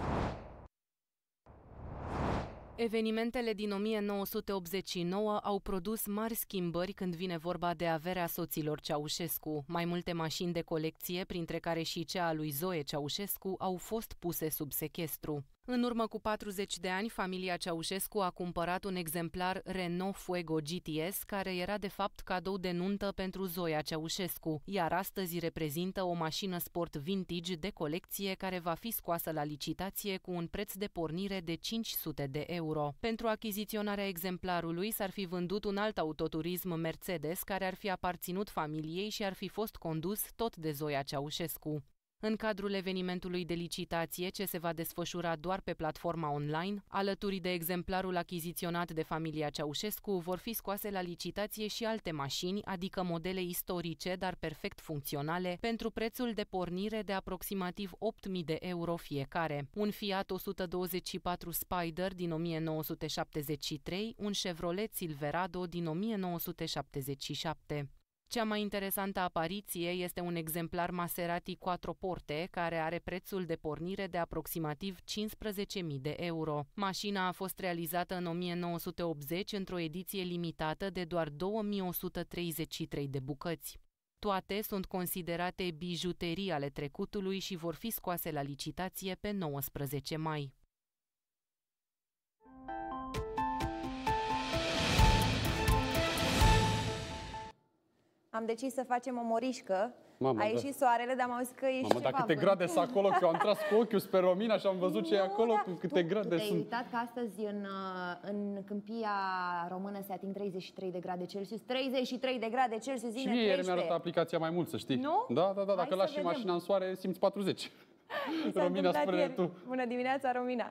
Evenimentele din 1989 au produs mari schimbări când vine vorba de averea soților Ceaușescu. Mai multe mașini de colecție, printre care și cea a lui Zoe Ceaușescu, au fost puse sub sechestru. În urmă cu 40 de ani, familia Ceaușescu a cumpărat un exemplar Renault Fuego GTS, care era de fapt cadou de nuntă pentru Zoia Ceaușescu, iar astăzi reprezintă o mașină sport vintage de colecție care va fi scoasă la licitație cu un preț de pornire de 500 de euro. Pentru achiziționarea exemplarului s-ar fi vândut un alt autoturism Mercedes care ar fi aparținut familiei și ar fi fost condus tot de Zoia Ceaușescu. În cadrul evenimentului de licitație, ce se va desfășura doar pe platforma online, alături de exemplarul achiziționat de familia Ceaușescu, vor fi scoase la licitație și alte mașini, adică modele istorice, dar perfect funcționale, pentru prețul de pornire de aproximativ 8.000 de euro fiecare. Un Fiat 124 Spider din 1973, un Chevrolet Silverado din 1977. Cea mai interesantă apariție este un exemplar Maserati Quattroporte, care are prețul de pornire de aproximativ 15.000 de euro. Mașina a fost realizată în 1980 într-o ediție limitată de doar 2133 de bucăți. Toate sunt considerate bijuterii ale trecutului și vor fi scoase la licitație pe 19 mai.
Am decis să facem o morișcă.
Mamă,
a ieșit soarele, dar am auzit că ești
Mamă, dar câte grade sunt acolo, că eu am tras cu ochiul spre Romina și am văzut ce e acolo, cu câte grade
tu
sunt.
te-ai uitat că astăzi în câmpia română se ating 33 de grade Celsius, 33 de grade Celsius,
Și mie ieri mi-a arătat aplicația mai mult, să știi.
Nu?
Da, dacă lași și mașina în soare, simți 40. Romina, spune tu.
Bună dimineața, Romina!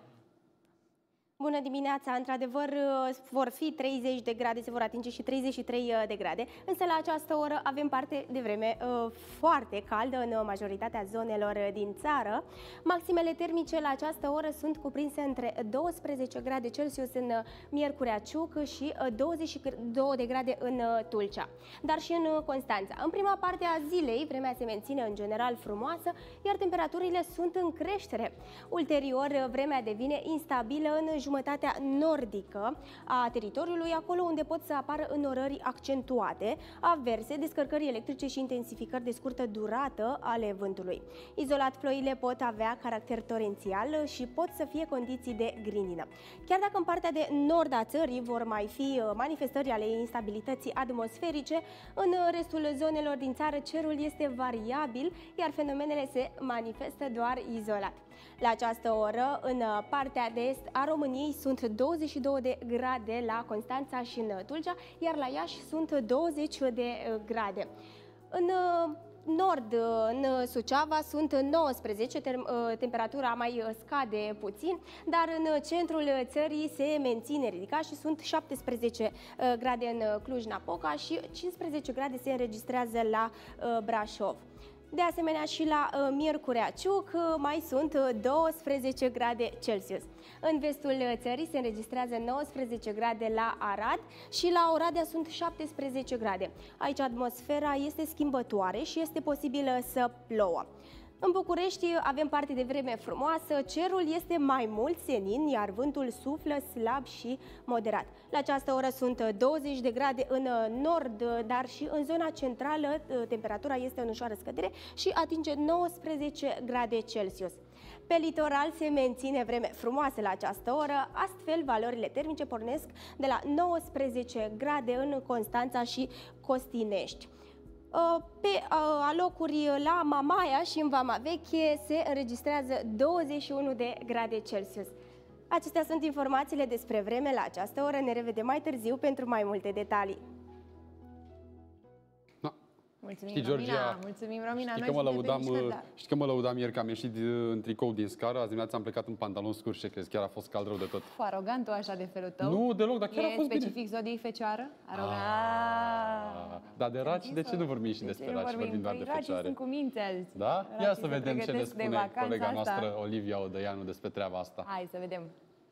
Bună dimineața! Într-adevăr, vor fi 30 de grade, se vor atinge și 33 de grade, însă la această oră avem parte de vreme foarte caldă în majoritatea zonelor din țară. Maximele termice la această oră sunt cuprinse între 12 grade Celsius în Miercurea Ciuc și 22 de grade în Tulcea, dar și în Constanța. În prima parte a zilei, vremea se menține în general frumoasă, iar temperaturile sunt în creștere. Ulterior, vremea devine instabilă în jumătatea nordică a teritoriului, acolo unde pot să apară înnorări accentuate, averse, descărcări electrice și intensificări de scurtă durată ale vântului. Izolat, ploile pot avea caracter torențial și pot să fie condiții de grindină. Chiar dacă în partea de nord a țării vor mai fi manifestări ale instabilității atmosferice, în restul zonelor din țară cerul este variabil, iar fenomenele se manifestă doar izolat. La această oră, în partea de est a României sunt 22 de grade la Constanța și în Tulcea, iar la Iași sunt 20 de grade. În nord, în Suceava, sunt 19, temperatura mai scade puțin, dar în centrul țării se menține ridicat și sunt 17 grade în Cluj-Napoca și 15 grade se înregistrează la Brașov. De asemenea, și la Miercurea Ciuc mai sunt 12 grade Celsius. În vestul țării se înregistrează 19 grade la Arad și la Oradea sunt 17 grade. Aici atmosfera este schimbătoare și este posibil să plouă. În București avem parte de vreme frumoasă, cerul este mai mult senin, iar vântul suflă slab și moderat. La această oră sunt 20 de grade în nord, dar și în zona centrală temperatura este în ușoară scădere și atinge 19 grade Celsius. Pe litoral se menține vreme frumoasă la această oră, astfel valorile termice pornesc de la 19 grade în Constanța și Costinești. Pe alocuri la Mamaia și în Vama Veche se înregistrează 21 de grade Celsius. Acestea sunt informațiile despre vreme la această oră. Ne revedem mai târziu pentru mai multe detalii.
Mulțumim,
Știi,
Romina.
Georgia,
Mulțumim, Romina.
Știi că mă lăudam ieri că am ieșit în tricou din scară, azi dimineața am plecat în pantaloni scurți și crezi, chiar a fost cald rău de tot.
Cu arogant tu așa de felul tău?
Nu, deloc, dar chiar a fost
specific
bine.
zodiei Fecioară? Arogant.
Dar de raci, de ce nu vorbim și despre raci? Vorbim doar de
Racii
Fecioare.
sunt cu minte azi.
Da? Ia să vedem ce ne
pregătesc de
spune
vacanța
colega
asta.
noastră, Olivia Odăianu, despre treaba asta.
Hai să vedem.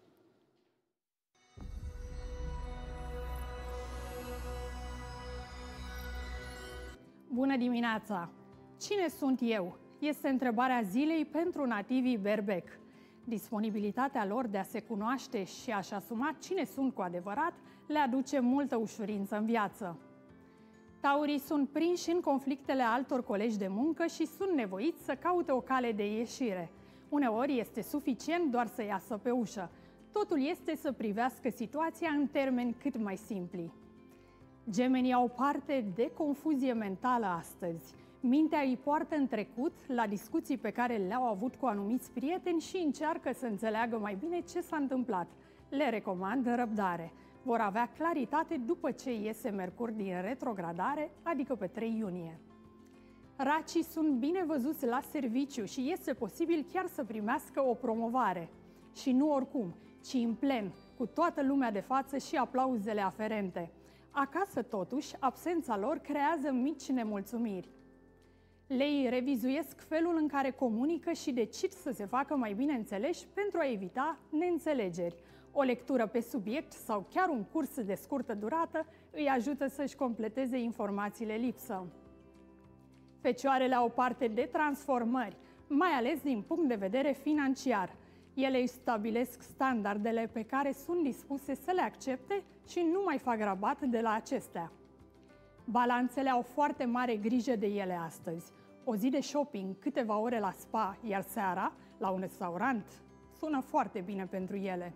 Bună dimineața! Cine sunt eu? Este întrebarea zilei pentru nativii berbec. Disponibilitatea lor de a se cunoaște și a-și asuma cine sunt cu adevărat le aduce multă ușurință în viață. Taurii sunt prinși în conflictele altor colegi de muncă și sunt nevoiți să caute o cale de ieșire. Uneori este suficient doar să iasă pe ușă. Totul este să privească situația în termeni cât mai simpli. Gemenii au parte de confuzie mentală astăzi. Mintea îi poartă în trecut la discuții pe care le-au avut cu anumiți prieteni și încearcă să înțeleagă mai bine ce s-a întâmplat. Le recomand răbdare. Vor avea claritate după ce iese Mercur din retrogradare, adică pe 3 iunie. Racii sunt bine văzuți la serviciu și este posibil chiar să primească o promovare. Și nu oricum, ci în plen, cu toată lumea de față și aplauzele aferente. Acasă, totuși, absența lor creează mici nemulțumiri. Leii revizuiesc felul în care comunică și decid să se facă mai bine înțeleși pentru a evita neînțelegeri. O lectură pe subiect sau chiar un curs de scurtă durată îi ajută să-și completeze informațiile lipsă. Fecioarele au parte de transformări, mai ales din punct de vedere financiar. Ele își stabilesc standardele pe care sunt dispuse să le accepte și nu mai fac rabat de la acestea. Balanțele au foarte mare grijă de ele astăzi. O zi de shopping, câteva ore la spa, iar seara, la un restaurant, sună foarte bine pentru ele.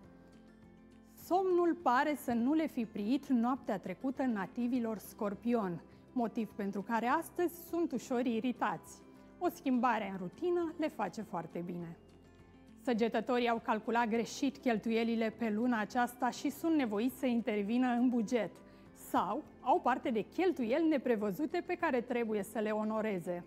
Somnul pare să nu le fi priit noaptea trecută nativilor Scorpion, motiv pentru care astăzi sunt ușor iritați. O schimbare în rutină le face foarte bine. Săgetătorii au calculat greșit cheltuielile pe luna aceasta și sunt nevoiți să intervină în buget sau au parte de cheltuieli neprevăzute pe care trebuie să le onoreze.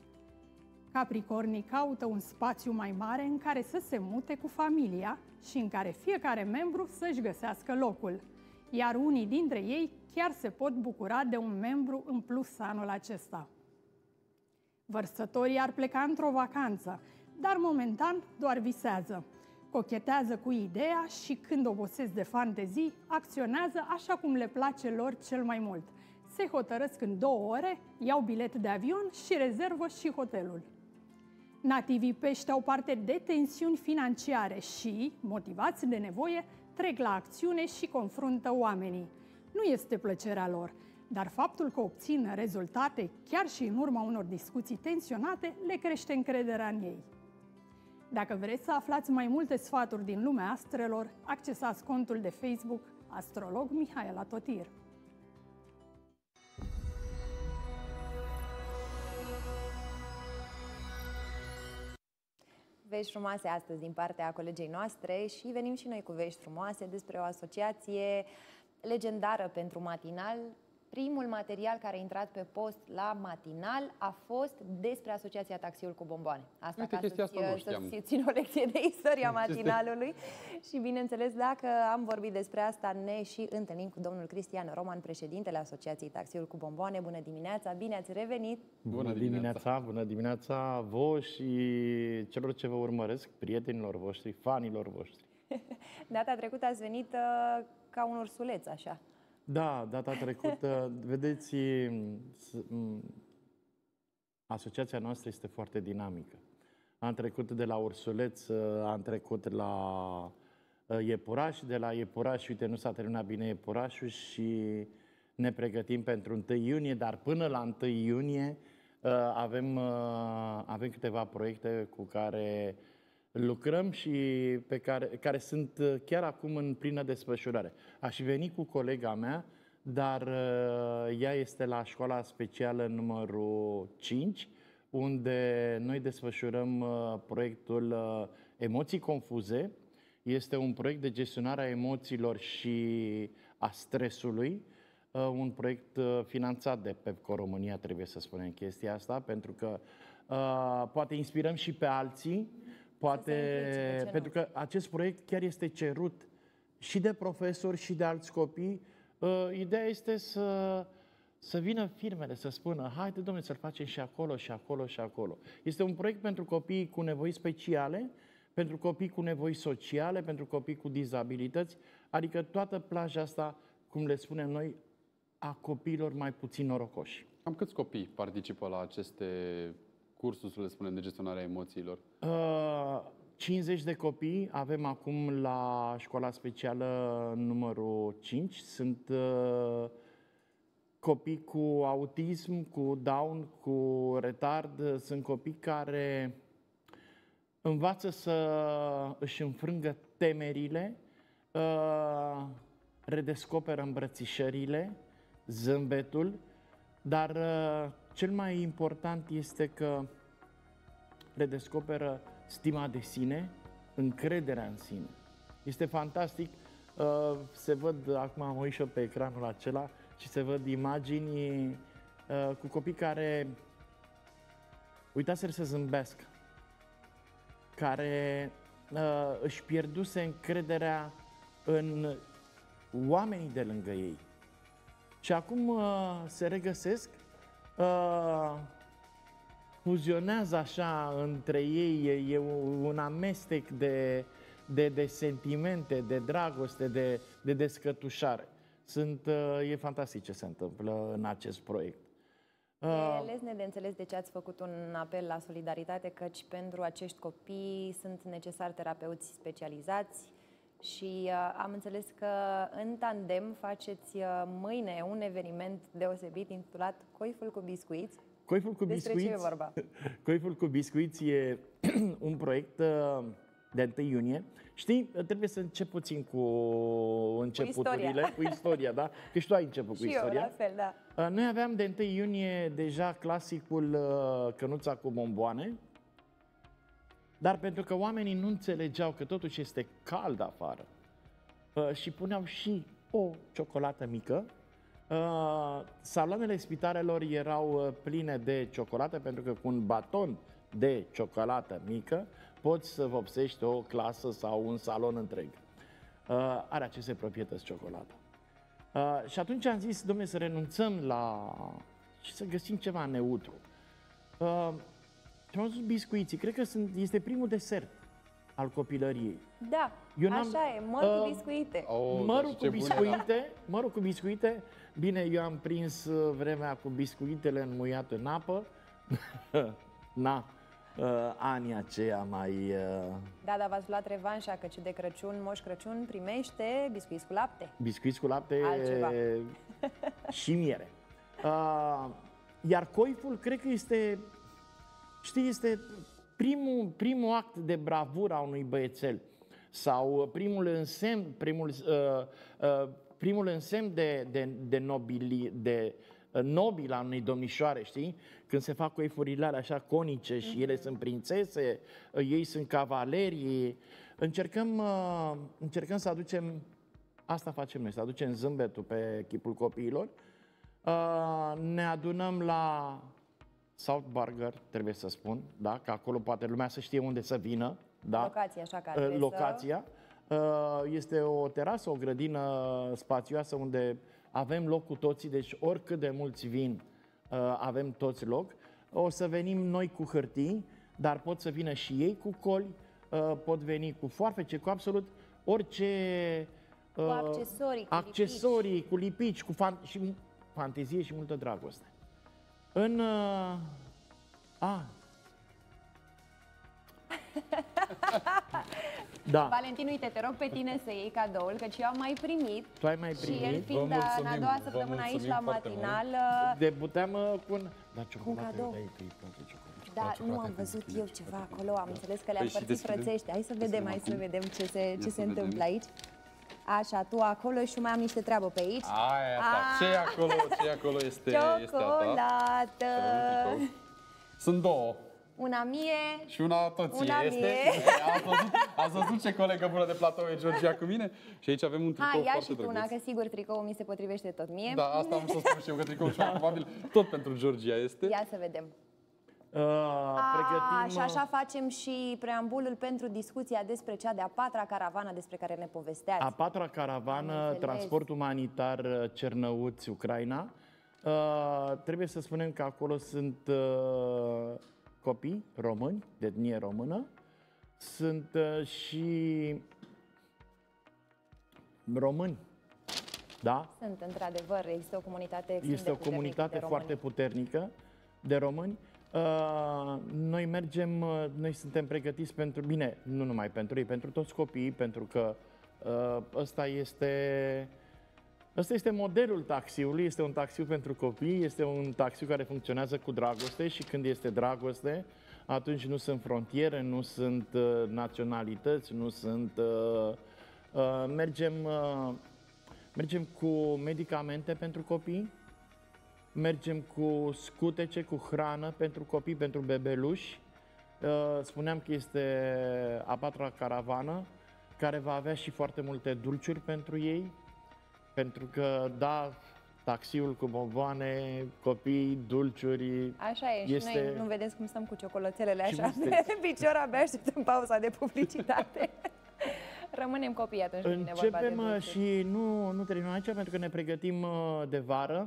Capricornii caută un spațiu mai mare în care să se mute cu familia și în care fiecare membru să-și găsească locul, iar unii dintre ei chiar se pot bucura de un membru în plus anul acesta. Vărsătorii ar pleca într-o vacanță, dar momentan doar visează. Cochetează cu ideea și când obosesc de fantezii, acționează așa cum le place lor cel mai mult. Se hotărăsc în 2 ore, iau bilet de avion și rezervă și hotelul. Nativii pești au parte de tensiuni financiare și, motivați de nevoie, trec la acțiune și confruntă oamenii. Nu este plăcerea lor, dar faptul că obțin rezultate, chiar și în urma unor discuții tensionate, le crește încrederea în ei. Dacă vreți să aflați mai multe sfaturi din lumea astrelor, accesați contul de Facebook Astrolog Mihaela Totir.
Vești frumoase astăzi din partea colegei noastre și venim și noi cu vești frumoase despre o asociație legendară pentru matinal. Primul material care a intrat pe post la matinal a fost despre Asociația Taxiul cu Bomboane. Asta ca să țin o lecție de istoria matinalului. Și bineînțeles, dacă am vorbit despre asta, ne și întâlnim cu domnul Cristian Roman, președintele Asociației Taxiul cu Bomboane. Bună dimineața, bine ați revenit!
Bună dimineața! Bună dimineața vouă și celor ce vă urmăresc, prietenilor voștri, fanilor voștri.
Data trecută ați venit ca un ursuleț, așa.
Da, data trecută, vedeți, asociația noastră este foarte dinamică. am trecut de la ursuleț, am trecut la iepuraș, de la iepuraș, uite, nu s-a terminat bine iepurașul și ne pregătim pentru 1 iunie, dar până la 1 iunie avem câteva proiecte cu care lucrăm și care sunt chiar acum în plină desfășurare. Aș veni cu colega mea, dar ea este la școala specială numărul 5, unde noi desfășurăm proiectul Emoții Confuze. Este un proiect de gestionare a emoțiilor și a stresului, un proiect finanțat de Pepco România, trebuie să spunem chestia asta, pentru că poate inspirăm și pe alții, poate, pentru că acest proiect chiar este cerut și de profesori și de alți copii. Ideea este să vină firmele, să spună, haide, domnule, să-l facem și acolo, și acolo, și acolo. Este un proiect pentru copii cu nevoi speciale, pentru copii cu nevoi sociale, pentru copii cu dizabilități, adică toată plaja asta, cum le spunem noi, a copiilor mai puțin norocoși.
Cam câți copii participă la aceste cursuri, să le spunem, de gestionare a emoțiilor?
50 de copii avem acum la școala specială numărul 5. Sunt copii cu autism, cu Down, cu retard. Sunt copii care învață să își înfrângă temerile, redescoperă îmbrățișările, zâmbetul, dar cel mai important este că redescoperă stima de sine, încrederea în sine. Este fantastic. Se văd, acum am uitat pe ecranul acela și se văd imagini cu copii care uitaseră să zâmbească, care își pierduse încrederea în oamenii de lângă ei. Și acum se regăsesc, fuzionează așa între ei, e un amestec de sentimente, de dragoste, de descătușare. E fantastic ce se întâmplă în acest proiect.
E lesne de înțeles de ce ați făcut un apel la solidaritate, căci pentru acești copii sunt necesari terapeuți specializați și am înțeles că în tandem faceți mâine un eveniment deosebit intitulat Coiful cu biscuiți.
Coiful cu
Despre
biscuiți,
ce e vorba?
Coiful cu biscuiți e un proiect de 1 iunie. Știi, trebuie să încep puțin cu începuturile, cu istoria, da? Că și tu ai început cu istoria.
Și eu, la fel, da.
Noi aveam de 1 iunie deja clasicul Cănuța cu bomboane, dar pentru că oamenii nu înțelegeau că totuși este cald afară și puneau și o ciocolată mică, saloanele spitalelor erau pline de ciocolată, pentru că cu un baton de ciocolată mică poți să vopsești o clasă sau un salon întreg. Are aceste proprietăți ciocolată. Și atunci am zis, dom'le, să renunțăm și să găsim ceva neutru. Și am zis biscuiții. Cred că este primul desert al copilăriei.
Da, așa e, măr cu biscuite.
Mărul cu biscuite. Bine, eu am prins vremea cu biscuitele înmuiate în apă. Anii aceia mai...
Da, dar v-ați luat revanșa, căci de Crăciun, Moș Crăciun primește biscuiți cu lapte.
Biscuiți cu lapte
altceva.
Și miere. Iar coiful, cred că este, știi, este primul act de bravură a unui băiețel sau primul însemn de nobil al unei domnișoare, știi? Când se fac coifurile alea așa conice și ele sunt prințese, ei sunt cavaleri. Încercăm să aducem, asta facem noi, să aducem zâmbetul pe chipul copiilor. Ne adunăm la South Burger, trebuie să spun, da? Că acolo poate lumea să știe unde să vină. Da?
Locația, așa, ca adresă.
Locația. Este o terasă, o grădină spațioasă unde avem loc cu toții, deci oricât de mulți vin, avem toți loc. O să venim noi cu hârtii, dar pot să vină și ei cu coli, pot veni cu foarfece, cu absolut orice...
Cu
accesorii, cu lipici, cu și fantezie și multă dragoste. Da.
Valentin, uite, te rog pe tine să iei cadoul, căci eu am mai primit.
Tu ai mai primit?
Și el fiind în a doua săptămână aici la matinal...
Debuteam cu un... Da,
cadou. Da, nu am văzut eu ceva acolo, am înțeles că le-am părțit frățește. Hai să vedem ce se întâmplă aici. Așa, tu acolo și mai am niște treabă pe aici.
Ce acolo este
ciocolată.
Sunt două.
Una mie
și una toție.
Una mie.
Ați văzut ce colegă bună de platou e Georgia cu mine? Și aici avem un tricou foarte drăguț.
Una, că sigur tricoul mi se potrivește tot mie.
Da, asta am să spun și eu, că tricoul probabil tot pentru Georgia este.
Ia să vedem. Și așa facem și preambulul pentru discuția despre cea de-a patra caravană despre care ne povesteați.
A patra caravană, transport umanitar Cernăuți, Ucraina. Trebuie să spunem că acolo sunt copii români, de etnie română. Sunt și români. Da?
Sunt, într-adevăr, există o comunitate
Este o comunitate foarte puternică de români. Noi suntem pregătiți pentru, bine, nu numai pentru ei, pentru toți copiii, pentru că ăsta este modelul taxiului, este un taxiu pentru copii, este un taxiu care funcționează cu dragoste și când este dragoste, atunci nu sunt frontiere, nu sunt naționalități, nu sunt... Mergem cu medicamente pentru copii, mergem cu scutece, cu hrană pentru copii, pentru bebeluși. Spuneam că este a patra caravană, care va avea și foarte multe dulciuri pentru ei, pentru că, da, taxiul cu bomboane, copii, dulciuri...
Așa e, și noi nu vedeți cum stăm cu ciocolățelele așa pe picior, abia așteptăm pauza de publicitate. Rămânem copii atunci când vine vorba de dulciuri.
Și nu terminăm aici, pentru că ne pregătim de vară.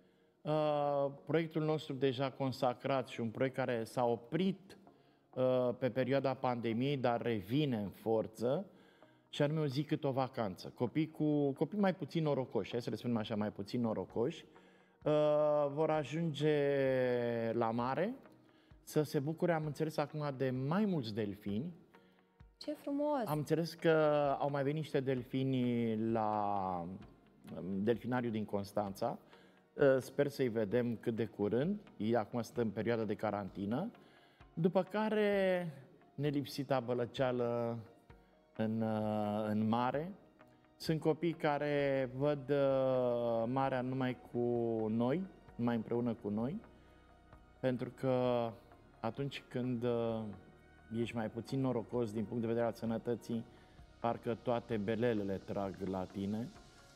Proiectul nostru deja consacrat și un proiect care s-a oprit pe perioada pandemiei, dar revine în forță, și anume o zi cât o vacanță. Copii mai puțin norocoși, hai să le spunem așa, mai puțin norocoși, vor ajunge la mare să se bucure, am înțeles acum, de mai mulți delfini.
Ce frumos! Am
înțeles că au mai venit niște delfini la delfinariul din Constanța. Sper să-i vedem cât de curând. Ei acum sunt în perioada de carantină. După care nelipsita bălăceală în mare. Sunt copii care văd marea numai cu noi, numai împreună cu noi, pentru că atunci când ești mai puțin norocos din punct de vedere al sănătății, parcă toate belelele trag la tine.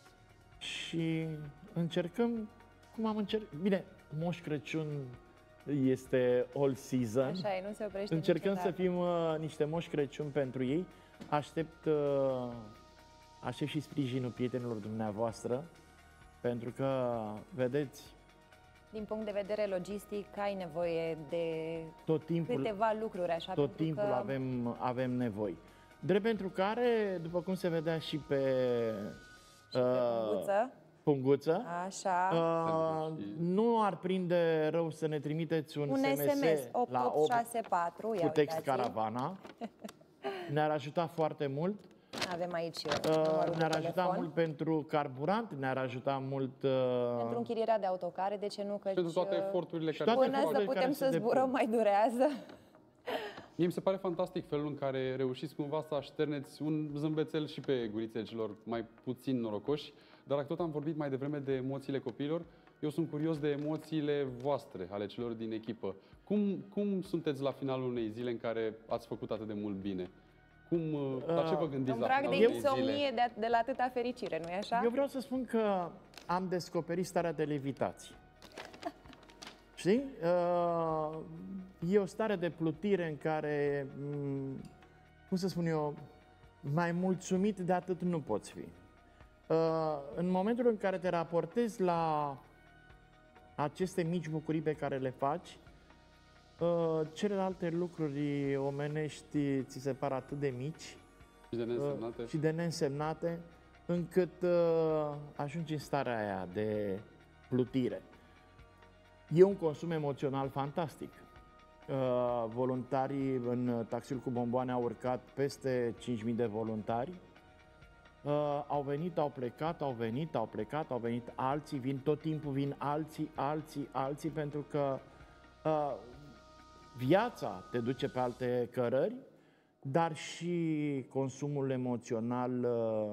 Și încercăm, cum am încercat, bine, Moș Crăciun este all season.
Așa e, nu se oprește
Încercăm
niciodată.
să fim niște Moș Crăciun pentru ei. Aștept și sprijinul prietenilor dumneavoastră, pentru că, vedeți,
din punct de vedere logistic, ai nevoie de
tot timpul,
câteva lucruri așa.
Tot timpul că... avem nevoi. Drept pentru care, după cum se vedea și pe Punguță,
așa.
Nu ar prinde rău să ne trimiteți un SMS la
8864
cu text caravana. Ne-ar ajuta foarte mult.
Avem aici
ne-ar ajuta mult pentru carburant, ne-ar ajuta mult
pentru închirierea de autocare, de ce nu? Că
pentru toate eforturile care
până să putem să zburăm mai durează.
Mie mi se pare fantastic felul în care reușiți cumva să așterneți un zâmbețel și pe gurițele celor mai puțin norocoși. Dar dacă tot am vorbit mai devreme de emoțiile copiilor, eu sunt curios de emoțiile voastre, ale celor din echipă. Cum sunteți la finalul unei zile în care ați făcut atât de mult bine? La ce vă gândiți la finalul unei zile?
Un drag de insomnie de la atâta fericire, nu-i așa?
Eu vreau să spun că am descoperit starea de levitație. Știi? E o stare de plutire în care, cum să spun eu, mai mulțumit de atât nu poți fi. În momentul în care te raportezi la aceste mici bucurii pe care le faci, celelalte lucruri omenești ți se par atât de mici și de neînsemnate, încât ajungi în starea aia de plutire. E un consum emoțional fantastic. voluntarii în taxiul cu bomboane au urcat peste 5.000 de voluntari. Au venit, au plecat, au venit, au plecat, au venit alții, vin tot timpul, vin alții, pentru că viața te duce pe alte cărări, dar și consumul emoțional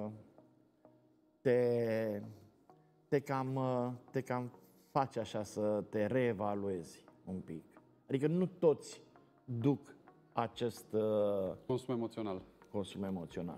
te cam face așa să te reevaluezi un pic. Adică nu toți duc acest
consum emoțional.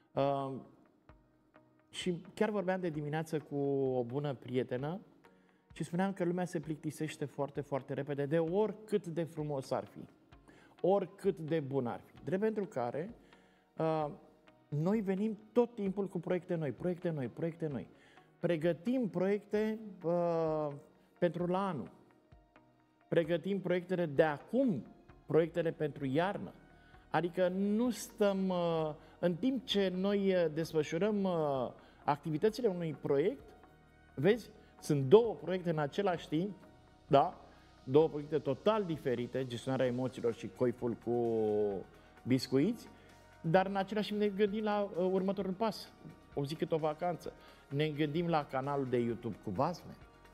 Și chiar vorbeam de dimineață cu o bună prietenă și spuneam că lumea se plictisește foarte, foarte repede de oricât de frumos ar fi, oricât de bun ar fi. Drept pentru care noi venim tot timpul cu proiecte noi. Pregătim proiecte pentru la anul. Pregătim proiectele de acum, proiectele pentru iarnă. Adică nu stăm, în timp ce noi desfășurăm activitățile unui proiect, vezi, sunt două proiecte în același timp, da? Două proiecte total diferite, gestionarea emoțiilor și coiful cu biscuiți, dar în același timp ne gândim la următorul pas, o zi cât o vacanță. Ne gândim la canalul de YouTube cu basme.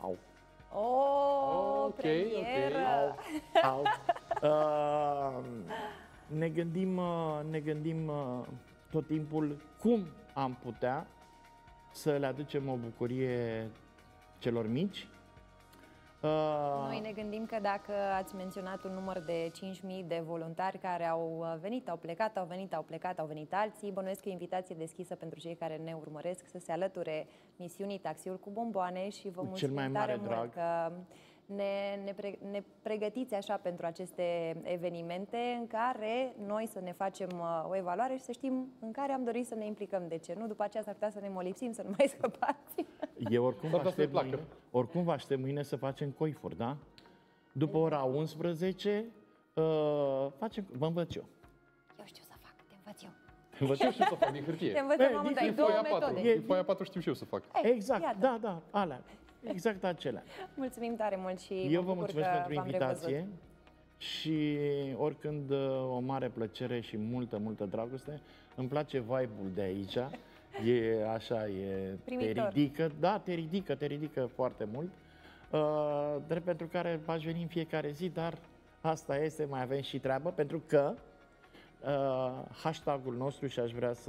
Premieră!
Ne gândim tot timpul cum am putea să le aducem o bucurie celor mici.
Noi ne gândim că dacă ați menționat un număr de 5.000 de voluntari care au venit, au plecat, au venit alții, bănuiesc că invitație deschisă pentru cei care ne urmăresc să se alăture misiunii Taxiul cu bomboane și vă mulțumim tare mult că ne pregătiți așa pentru aceste evenimente în care noi să ne facem o evaluare și să știm în care am dorit să ne implicăm. De ce nu? După aceea s-ar putea să ne molipsim, să nu mai scăpați.
Eu oricum vă aștept mâine să facem coifuri, da? După ora 11 vă învăț eu.
Eu știu să fac, te învăț eu.
Te învăț eu să fac din hârtie.
Te învățăm amândoi, două metode.
Din foaia 4 știu și eu să fac.
Exact, da, alea. Exact acelea.
Mulțumim tare mult și
eu vă mulțumesc pentru invitație și oricând o mare plăcere și multă dragoste. Îmi place vibe-ul de aici. E așa, te ridică foarte mult. Drept pentru care aș veni în fiecare zi, dar asta este, mai avem și treabă, pentru că hashtag-ul nostru, și aș vrea să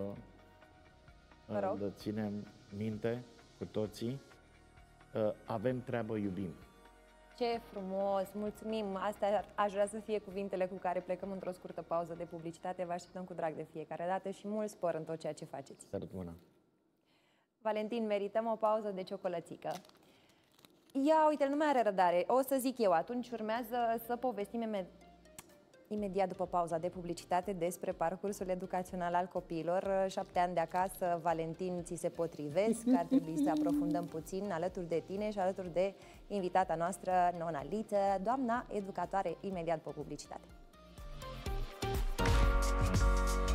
îl ținem minte cu toții, avem treabă, iubim.
Ce frumos! Mulțumim! Astea aș vrea să fie cuvintele cu care plecăm într-o scurtă pauză de publicitate. Vă așteptăm cu drag de fiecare dată și mult spor în tot ceea ce faceți.
Sărut mâna!
Valentin, merităm o pauză de ciocolățică. Ia, uite, nu mai are răbdare. O să zic eu, atunci urmează să povestim imediat după pauza de publicitate despre parcursul educațional al copiilor. 7 ani de acasă, Valentin, ți se potrivesc? Ar trebui să aprofundăm puțin alături de tine și alături de invitata noastră, Nona Liță, doamna educatoare, imediat după publicitate.